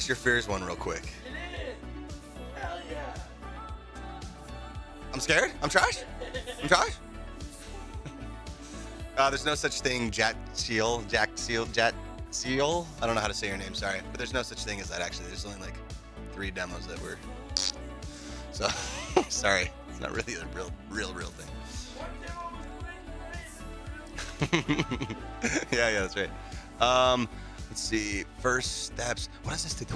Face your fears one real quick. Hell yeah. I'm scared? I'm trash? I'm trash? There's no such thing, Jack Seal. I don't know how to say your name, sorry. But there's no such thing as that, actually. There's only like 3 demos that were... So, sorry. It's not really a real thing. Yeah, that's right. Let's see. First steps. What does this do?